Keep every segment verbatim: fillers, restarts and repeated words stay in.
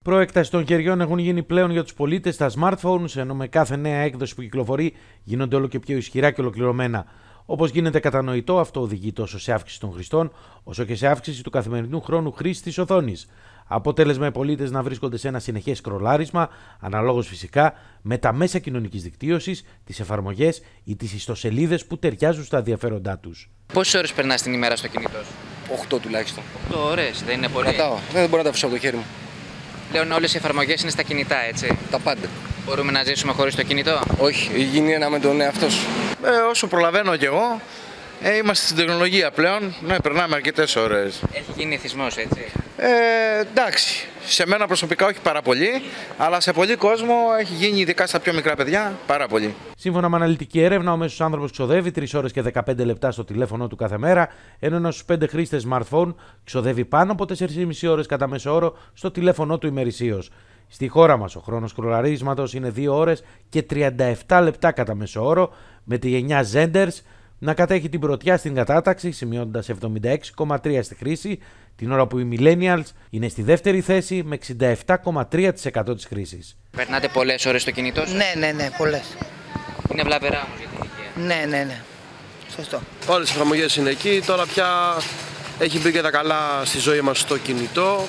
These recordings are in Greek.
Προέκταση των χεριών έχουν γίνει πλέον για τους πολίτες στα smartphones, ενώ με κάθε νέα έκδοση που κυκλοφορεί γίνονται όλο και πιο ισχυρά και ολοκληρωμένα. Όπως γίνεται κατανοητό, αυτό οδηγεί τόσο σε αύξηση των χρηστών, όσο και σε αύξηση του καθημερινού χρόνου χρήσης της οθόνης. Αποτέλεσμα οι πολίτες να βρίσκονται σε ένα συνεχές σκρολάρισμα, αναλόγως φυσικά με τα μέσα κοινωνικής δικτύωσης, τις εφαρμογές ή τις ιστοσελίδες που ταιριάζουν στα ενδιαφέροντά τους. Πόσες ώρες περνάς την ημέρα στο κινητό σου? οκτώ τουλάχιστον. οκτώ ώρες, δεν είναι πολύ? Κρατάω, δεν μπορώ να τα αφήσω από το χέρι μου. Πλέον όλες οι εφαρμογές είναι στα κινητά, έτσι? Τα πάντα. Μπορούμε να ζήσουμε χωρίς το κινητό? Όχι, έχει γίνει ένα με τον εαυτό σου. Ε, όσο προλαβαίνω κι εγώ, ε, είμαστε στην τεχνολογία πλέον, ναι, περνάμε αρκετές ώρες. Έχει γίνει εθισμός, έτσι? Ε, εντάξει, σε μένα προσωπικά όχι πάρα πολύ, αλλά σε πολλοί κόσμο έχει γίνει, ειδικά στα πιο μικρά παιδιά, πάρα πολύ. Σύμφωνα με αναλυτική έρευνα, ο μέσος άνθρωπος ξοδεύει τρεις ώρες και δεκαπέντε λεπτά στο τηλέφωνο του κάθε μέρα, ενώ ένας στους πέντε χρήστες smartphone ξοδεύει πάνω από τέσσερις και μισή ώρες κατά μέσο όρο στο τηλέφωνο του ημερησίως. Στη χώρα μας ο χρόνος σκρολαρίσματος είναι δύο ώρες και τριάντα επτά λεπτά κατά μέσο όρο, με τη γενιά Zenders να κατέχει την πρωτιά στην κατάταξη, σημειώνοντας εβδομήντα έξι κόμμα τρία τοις εκατό στη χρήση, την ώρα που οι Millennials είναι στη δεύτερη θέση με εξήντα επτά κόμμα τρία τοις εκατό της χρήσης. Περνάτε πολλές ώρες στο κινητό σας? Ναι, ναι, ναι, πολλές. Είναι βλαβερά όμως για την υγεία? Ναι, ναι, ναι. Σωστό. Όλες οι εφαρμογές είναι εκεί, τώρα πια έχει μπει και τα καλά στη ζωή μας στο κινητό,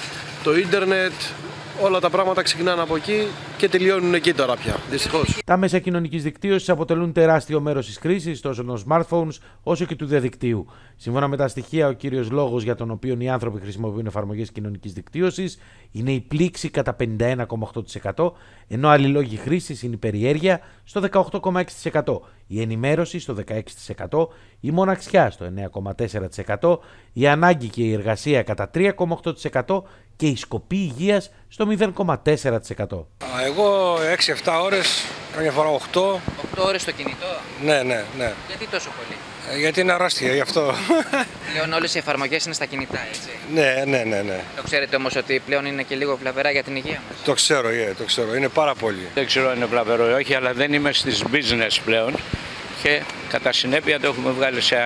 το ίντερνετ. Όλα τα πράγματα ξεκινάνε από εκεί και τελειώνουν εκεί τώρα πια, δυστυχώς. Τα μέσα κοινωνικής δικτύωσης αποτελούν τεράστιο μέρος της κρίσης τόσο των smartphones όσο και του διαδικτύου. Σύμφωνα με τα στοιχεία, ο κύριος λόγος για τον οποίο οι άνθρωποι χρησιμοποιούν εφαρμογές κοινωνικής δικτύωσης είναι η πλήξη κατά πενήντα ένα κόμμα οκτώ τοις εκατό, ενώ άλλοι λόγοι χρήσης είναι η περιέργεια στο δεκαοκτώ κόμμα έξι τοις εκατό, η ενημέρωση στο δεκαέξι τοις εκατό, η μοναξιά στο εννέα κόμμα τέσσερα τοις εκατό, η ανάγκη και η εργασία κατά τρία κόμμα οκτώ τοις εκατό και η σκοπή υγείας στο μηδέν κόμμα τέσσερα τοις εκατό. Εγώ έξι εφτά ώρες, καμιά φορά οκτώ. οκτώ ώρες στο κινητό? Ναι, ναι, ναι. Γιατί τόσο πολύ? Ε, γιατί είναι αρρώστια, γι' αυτό. Πλέον όλες οι εφαρμογές είναι στα κινητά, έτσι? Ναι, ναι, ναι, ναι. Το ξέρετε όμως ότι πλέον είναι και λίγο βλαβερά για την υγεία μας? Το ξέρω, yeah, το ξέρω. Είναι πάρα πολύ. Δεν ξέρω αν είναι βλαβερό ή όχι, αλλά δεν είμαι στις business πλέον και κατά συνέπεια το έχουμε βγάλει σε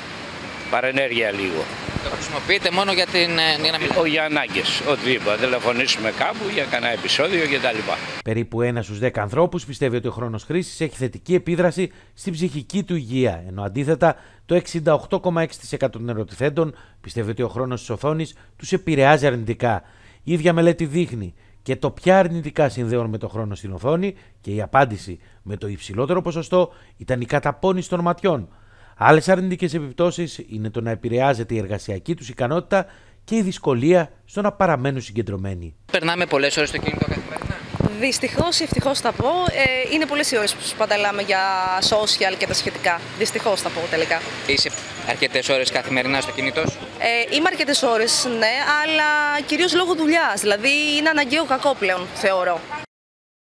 παρενέργεια λίγο. Το χρησιμοποιείτε μόνο για, την, για να μιλάτε? Όχι, για ανάγκες, οτιδήποτε. Τηλεφωνήσουμε κάπου για κανένα επεισόδιο κτλ. Περίπου ένα στους δέκα ανθρώπους πιστεύει ότι ο χρόνος χρήσης έχει θετική επίδραση στην ψυχική του υγεία, ενώ αντίθετα το εξήντα οκτώ κόμμα έξι τοις εκατό των ερωτηθέντων πιστεύει ότι ο χρόνος της οθόνης τους επηρεάζει αρνητικά. Η ίδια μελέτη δείχνει και το ποια αρνητικά συνδέουν με το χρόνο στην οθόνη και η απάντηση με το υψηλότερο ποσοστό ήταν η καταπώνηση των ματιών. Άλλες αρνητικές επιπτώσεις είναι το να επηρεάζεται η εργασιακή τους ικανότητα και η δυσκολία στο να παραμένουν συγκεντρωμένοι. Περνάμε πολλές ώρες στο κινητό καθημερινά? Δυστυχώς ή ευτυχώς θα πω, ε, είναι πολλές οι ώρες που σπαταλάμε για social και τα σχετικά. Δυστυχώς θα πω τελικά. Είσαι αρκετές ώρες καθημερινά στο κινητό σου? Ε, είμαι αρκετές ώρες, ναι, αλλά κυρίως λόγω δουλειάς. Δηλαδή είναι αναγκαίο κακό πλέον, θεωρώ.